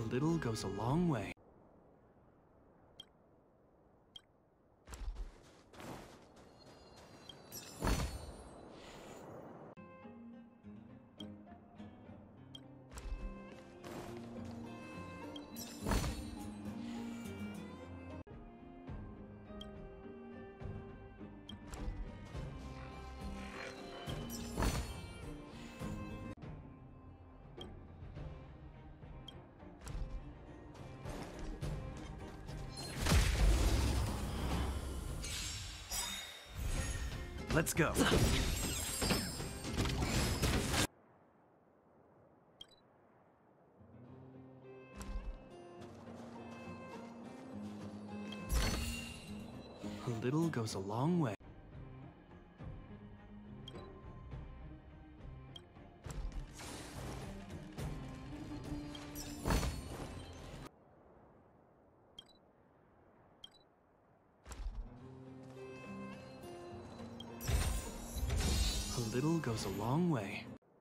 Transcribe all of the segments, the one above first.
little goes a long way. Let's go. A little goes a long way. A little goes a long way.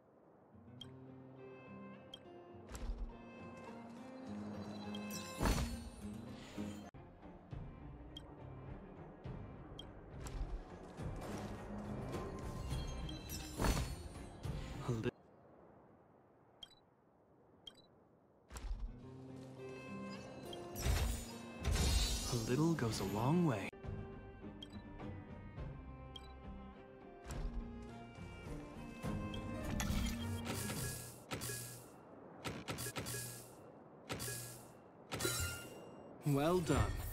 A little goes a long way. Well done.